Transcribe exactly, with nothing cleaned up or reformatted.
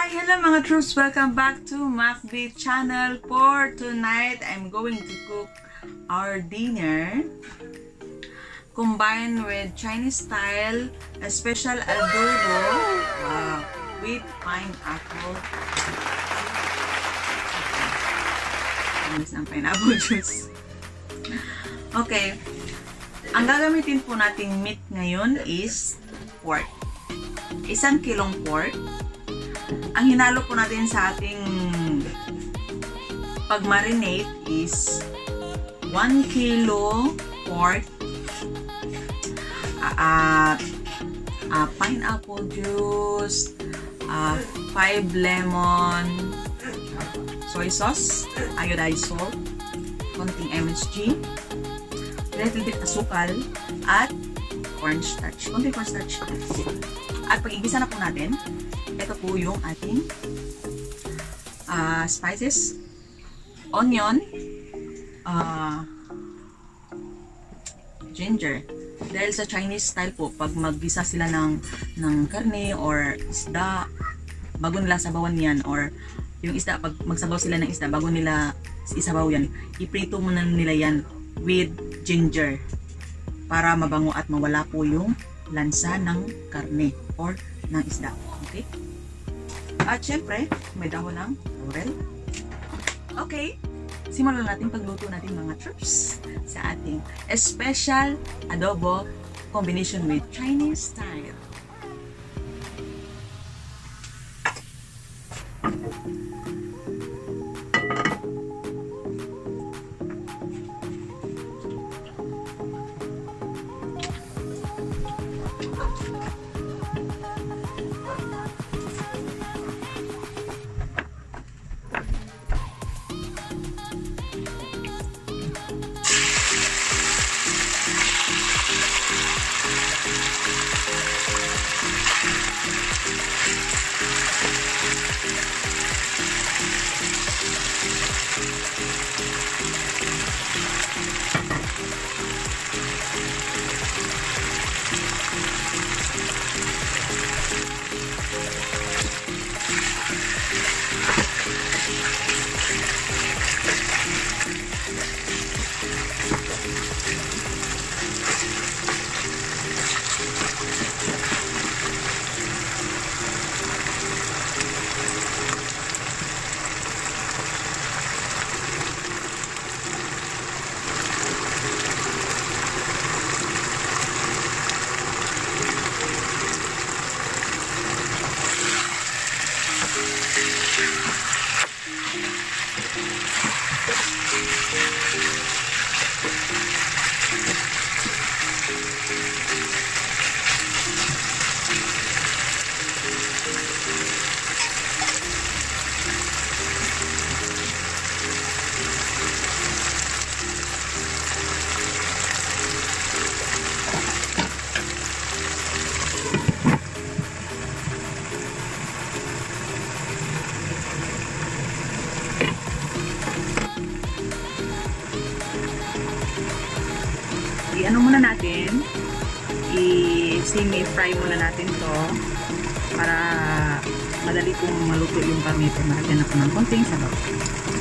Hello mga troops! Welcome back to MacB channel. For tonight, I'm going to cook our dinner combined with Chinese style, a special adobo uh, with pineapple. Tamis ng pineapple juice. Okay. Ang gagamitin po nating meat ngayon is pork. Isang kilong pork. Ang hinalo po natin sa ating pag-marinate is one kilo pork, uh, uh, pineapple juice, uh, five lemon, soy sauce, iodized salt, konting M S G, little bit asukal, at cornstarch. Konting cornstarch. At pag-igisa na po natin, ito po yung ating uh, spices, onion, uh, ginger. Dahil sa Chinese style po, pag maggisa sila ng, ng karne or isda, bago nila sabawan yan, or yung isda, pag magsabaw sila ng isda, bago nila isabaw yan, iprito muna nila yan with ginger para mabango at mawala po yung lansa ng karne or ng isda. Okay? At syempre, may dahon ng laurel. Okay, simulan natin pagluto natin mga troops sa ating special adobo combination with Chinese style. I-ano muna natin, i-semi-fry muna natin to para madali kong maluto yung karne. Malagyan ako ng konting sabaw.